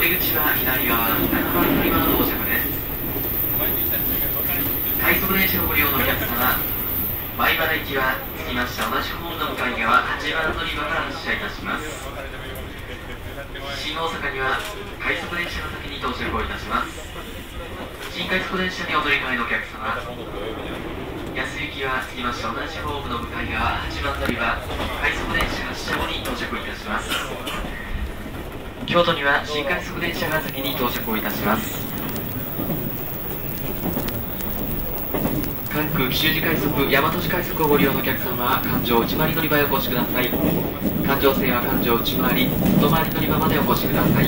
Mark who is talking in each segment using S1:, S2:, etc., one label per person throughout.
S1: り口は左側7番乗り場の到着です。快速電車をご利用のお客様、米原行きは着きました同じホームの向かい側8番乗り場から発車いたします。新大阪には快速電車が先に到着をいたします。新快速電車にお乗り換えのお客様、安行きは着きました同じホームの向かい側8番乗り場快速電車発車後に到着いたします。京都には新快速電車が先に到着をいたします。関空紀州路快速、大和路快速をご利用のお客様は環状内回り乗り場へお越しください。環状線は環状内回り、外回り乗り場までお越しください。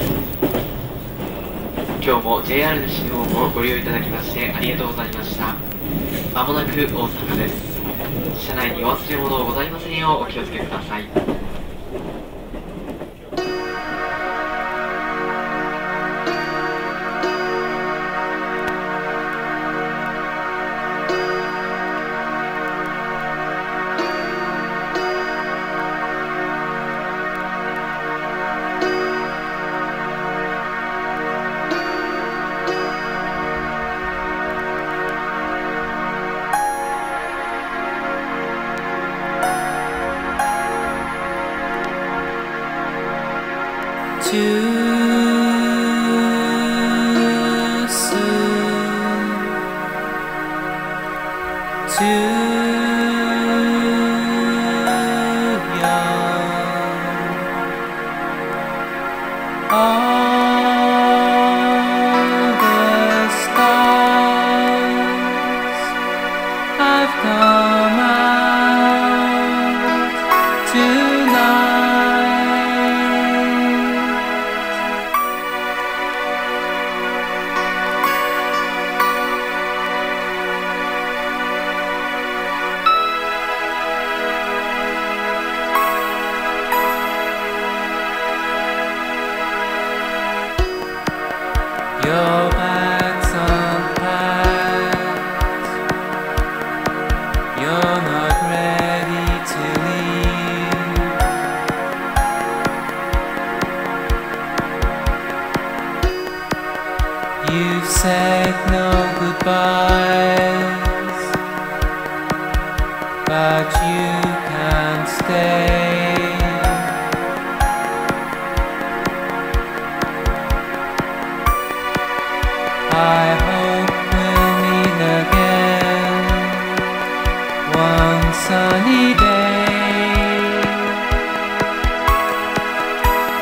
S1: 今日も JR 西日本をご利用いただきましてありがとうございました。まもなく大阪です。車内にお忘れ物ございませんようお気をつけください。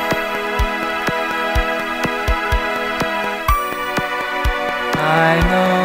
S2: I know